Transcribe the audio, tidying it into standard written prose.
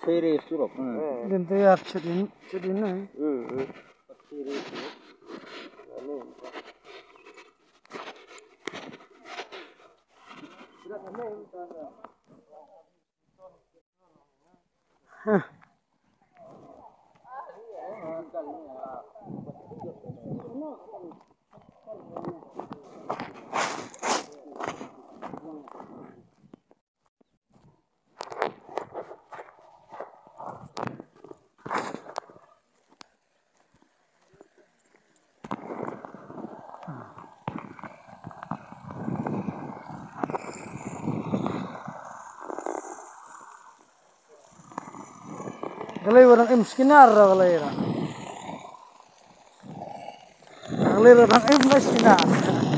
Patiri surup. Dintu ya cedin na. Patiri surup. Lalu. Hah. Galay orang miskinar galay orang miskinar.